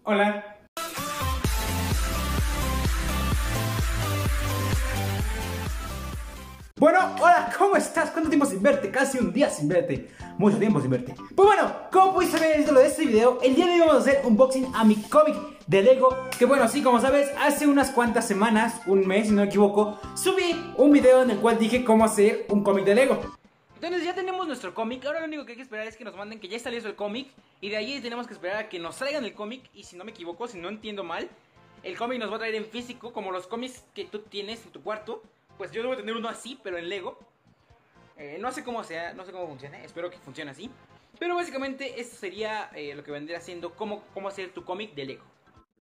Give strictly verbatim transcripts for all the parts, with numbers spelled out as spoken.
Hola. Bueno, hola, ¿cómo estás? ¿Cuánto tiempo sin verte? Casi un día sin verte. Mucho tiempo sin verte. Pues bueno, como pudiste ver en el título de este video, el día de hoy vamos a hacer un unboxing a mi cómic de Lego. Que bueno, sí, como sabes, hace unas cuantas semanas, un mes si no me equivoco, subí un video en el cual dije cómo hacer un cómic de Lego. Entonces ya tenemos nuestro cómic. Ahora lo único que hay que esperar es que nos manden que ya está listo el cómic. Y de ahí tenemos que esperar a que nos traigan el cómic. Y si no me equivoco, si no entiendo mal, el cómic nos va a traer en físico, como los cómics que tú tienes en tu cuarto. Pues yo debo tener uno así, pero en Lego. eh, No sé cómo sea, no sé cómo funcione. Espero que funcione así. Pero básicamente esto sería eh, lo que vendría siendo cómo, cómo hacer tu cómic de Lego.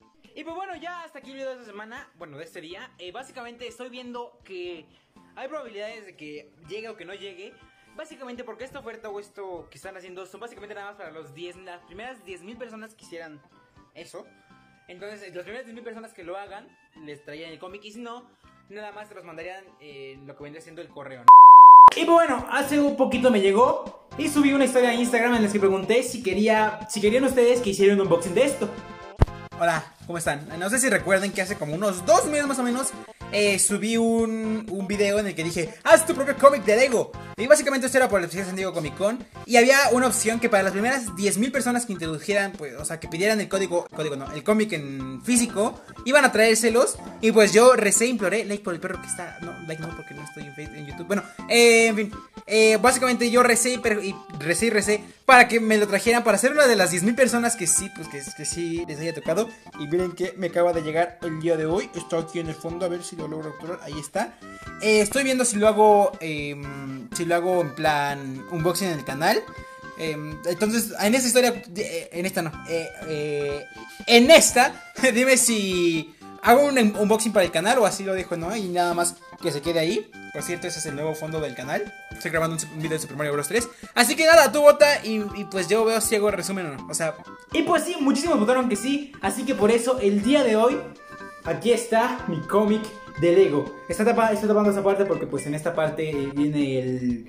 Y pues bueno, ya hasta aquí el video de esta semana. Bueno, de este día. eh, Básicamente estoy viendo que hay probabilidades de que llegue o que no llegue. Básicamente porque esta oferta o esto que están haciendo son básicamente nada más para los diez, las primeras diez mil personas que hicieran eso. Entonces las primeras diez mil personas que lo hagan les traían el cómic. Y si no, nada más te los mandarían eh, lo que vendría siendo el correo, ¿no? Y bueno, hace un poquito me llegó y subí una historia en Instagram en la que pregunté si quería, si querían ustedes que hiciera un unboxing de esto. Hola, ¿cómo están? No sé si recuerden que hace como unos dos meses más o menos eh, subí un, un video en el que dije haz tu propio cómic de Lego. Y básicamente esto era por el Festival de San Diego Comic Con. Y había una opción que para las primeras diez mil personas que introdujeran, pues, o sea, que pidieran el código, código no, el cómic en físico, iban a traérselos. Y pues yo recé, imploré, like por el perro que está, no, like no, porque no estoy en, Facebook, en YouTube. Bueno, eh, en fin, eh, básicamente yo recé y, y recé y recé para que me lo trajeran, para ser una de las diez mil personas que sí, pues que, que sí les haya tocado. Y miren que me acaba de llegar el día de hoy. Está aquí en el fondo, a ver si lo logro capturar. Ahí está. eh, Estoy viendo si lo hago eh, Si lo hago en plan unboxing en el canal. eh, Entonces, en esta historia eh, En esta no eh, eh, En esta, dime si hago un unboxing para el canal o así lo dejo, ¿no? Y nada más que se quede ahí. Por cierto, ese es el nuevo fondo del canal. Estoy grabando un video de Super Mario Bros. tres. Así que nada, tú vota y, y pues yo veo si hago el resumen o no. O sea, y pues sí, muchísimos votaron que sí. Así que por eso el día de hoy aquí está mi cómic de Lego. Está tapando, estoy tapando esa parte porque pues en esta parte eh, viene el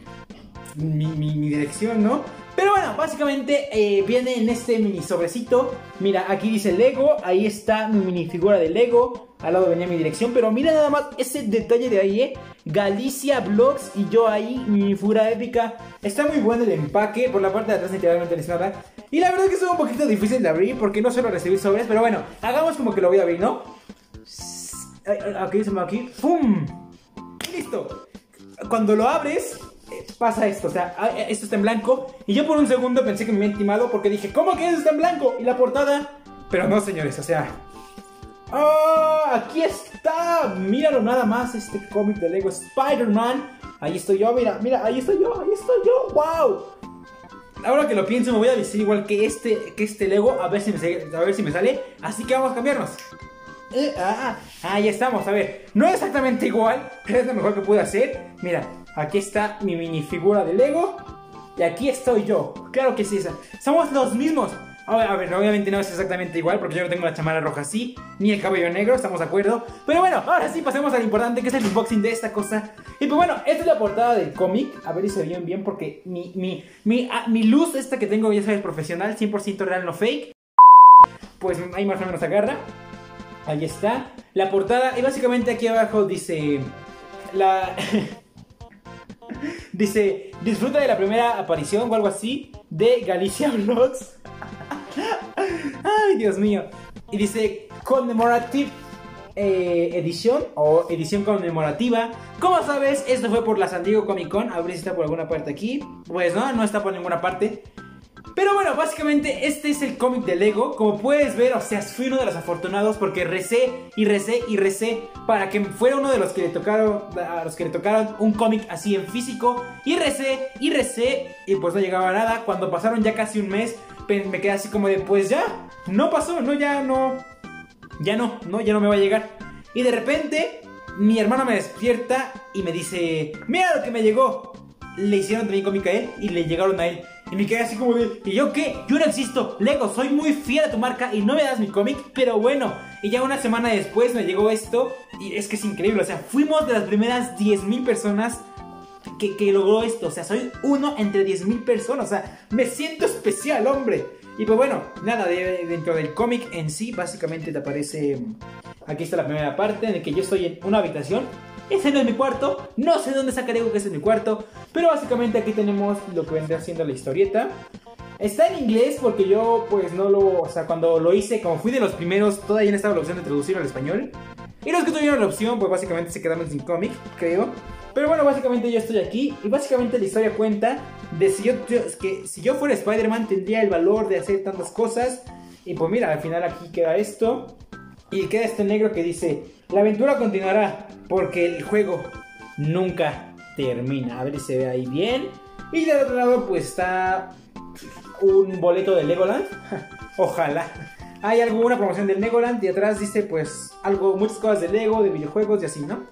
mi, mi, mi dirección, ¿no? Pero bueno, básicamente eh, viene en este mini sobrecito. Mira, aquí dice Lego. Ahí está mi minifigura de Lego. Al lado venía mi dirección. Pero mira nada más ese detalle de ahí, ¿eh? Galicia Vlogs y yo ahí, mi minifigura épica. Está muy bueno el empaque. Por la parte de atrás literalmente les nada. Y la verdad es que es un poquito difícil de abrir porque no suelo recibir sobres. Pero bueno, hagamos como que lo voy a abrir, ¿no? Aquí dice aquí. ¡Pum! ¡Listo! Cuando lo abres pasa esto, o sea, esto está en blanco. Y yo por un segundo pensé que me había timado porque dije, ¿cómo que eso está en blanco? Y la portada, pero no, señores, o sea, ¡oh! Aquí está. Míralo nada más, este cómic de Lego Spider-Man. Ahí estoy yo, mira, mira, ahí estoy yo, ahí estoy yo, wow. Ahora que lo pienso me voy a vestir igual que este, que este Lego. A ver si me, a ver si me sale. Así que vamos a cambiarnos. Eh, ah, ahí estamos, a ver. No es exactamente igual, pero es lo mejor que pude hacer. Mira, aquí está mi minifigura de Lego. Y aquí estoy yo. Claro que sí, somos los mismos. A ver, a ver, obviamente no es exactamente igual porque yo no tengo la chamarra roja así, ni el cabello negro, estamos de acuerdo. Pero bueno, ahora sí pasemos a lo importante, que es el unboxing de esta cosa. Y pues bueno, esta es la portada del cómic. A ver si se ve bien bien porque mi, mi, mi, ah, mi luz esta que tengo, ya sabes, profesional, cien por ciento real, no fake. Pues ahí más o menos agarra. Ahí está la portada. Y básicamente aquí abajo dice la... dice, disfruta de la primera aparición o algo así de Galicia Vlogs. Ay, Dios mío. Y dice Commemorative eh, Edition o edición conmemorativa. Como sabes, esto fue por la San Diego Comic Con. A ver si está por alguna parte aquí. Pues no, no está por ninguna parte. Pero bueno, básicamente este es el cómic de Lego. Como puedes ver, o sea, fui uno de los afortunados porque recé y recé y recé para que fuera uno de los que le tocaron, a los que le tocaron un cómic así en físico. Y recé y recé y pues no llegaba a nada. Cuando pasaron ya casi un mes, me quedé así como de, pues ya, no pasó, no, ya no, ya no, no, ya no me va a llegar. Y de repente, mi hermano me despierta y me dice, mira lo que me llegó. Le hicieron también cómic a él y le llegaron a él. Y me quedé así como de, ¿y yo qué? Yo no existo, Lego, soy muy fiel a tu marca y no me das mi cómic, pero bueno. Y ya una semana después me llegó esto y es que es increíble, o sea, fuimos de las primeras diez mil personas que, que logró esto. O sea, soy uno entre diez mil personas, o sea, me siento especial, hombre. Y pues bueno, nada, de, dentro del cómic en sí, básicamente te aparece... Aquí está la primera parte en la que yo estoy en una habitación. Ese no es mi cuarto, no sé dónde sacaré que ese es mi cuarto, pero básicamente aquí tenemos lo que vendría siendo la historieta. Está en inglés porque yo pues no lo... O sea, cuando lo hice, como fui de los primeros, todavía no estaba la opción de traducirlo al español. Y los que tuvieron la opción, pues básicamente se quedaron sin cómic, creo. Pero bueno, básicamente yo estoy aquí y básicamente la historia cuenta de si yo, es que si yo fuera Spider-Man tendría el valor de hacer tantas cosas. Y pues mira, al final aquí queda esto. Y queda este negro que dice: la aventura continuará porque el juego nunca termina. A ver si se ve ahí bien. Y del otro lado pues está un boleto de Legoland. Ojalá. Hay alguna promoción del Legoland y atrás dice pues algo, muchas cosas de Lego, de videojuegos y así, ¿no?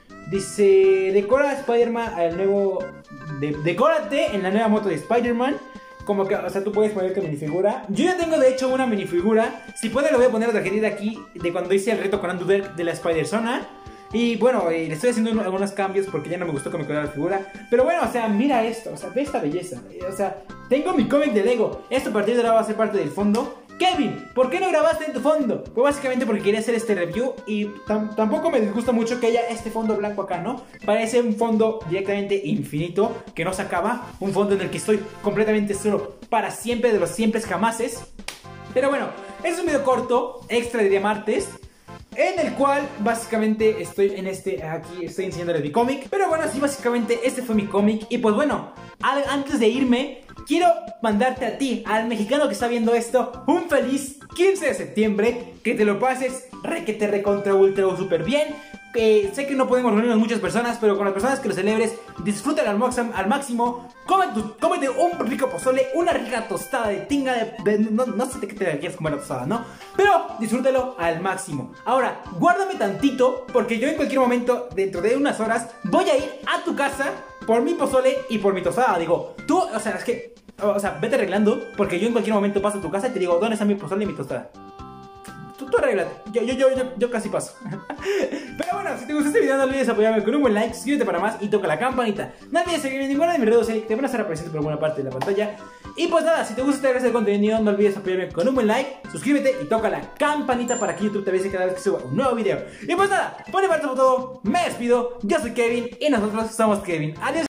Dice: decora a Spider-Man al nuevo... De, decórate en la nueva moto de Spider-Man. Como que, o sea, tú puedes poner tu minifigura. Yo ya tengo de hecho una minifigura. Si puede lo voy a poner la tarjetita aquí de cuando hice el reto con Andrew Dirk de la Spider-Zona. Y bueno, eh, le estoy haciendo unos, algunos cambios porque ya no me gustó que me quedara la figura. Pero bueno, o sea, mira esto, o sea, ve esta belleza. O sea, tengo mi cómic de Lego. Esto a partir de ahora va a ser parte del fondo. Kevin, ¿por qué no grabaste en tu fondo? Pues básicamente porque quería hacer este review y tam tampoco me disgusta mucho que haya este fondo blanco acá, ¿no? Parece un fondo directamente infinito, que no se acaba. Un fondo en el que estoy completamente solo para siempre, de los siempre jamases. Pero bueno, es un video corto, extra de día martes, en el cual básicamente estoy en este, aquí estoy enseñándoles mi cómic. Pero bueno, sí, básicamente este fue mi cómic. Y pues bueno, al, antes de irme, quiero mandarte a ti, al mexicano que está viendo esto, un feliz quince de septiembre. Que te lo pases re, que te recontra ultra super bien. Que sé que no podemos reunirnos muchas personas, pero con las personas que lo celebres, disfrútalo al, al máximo. Come tu, cómete un rico pozole, una rica tostada de tinga de, de, no, no sé de qué te quieres comer la tostada, ¿no? Pero disfrútalo al máximo. Ahora, guárdame tantito, porque yo en cualquier momento, dentro de unas horas, voy a ir a tu casa por mi pozole y por mi tostada. Digo, tú, o sea, es que, o sea, vete arreglando, porque yo en cualquier momento paso a tu casa y te digo, ¿dónde está mi pozole y mi tostada? Tú, tú arréglate, yo, yo, yo, yo, yo casi paso. Pero bueno, si te gustó este video no olvides apoyarme con un buen like, suscríbete para más y toca la campanita. No olvides seguirme en ninguna de mis redes sociales que te van a estar apareciendo por alguna parte de la pantalla. Y pues nada, si te gusta este contenido no olvides apoyarme con un buen like, suscríbete y toca la campanita para que YouTube te avise cada vez que suba un nuevo video. Y pues nada, por mi parte fue todo, me despido, yo soy Kevin y nosotros somos Kevin. Adiós.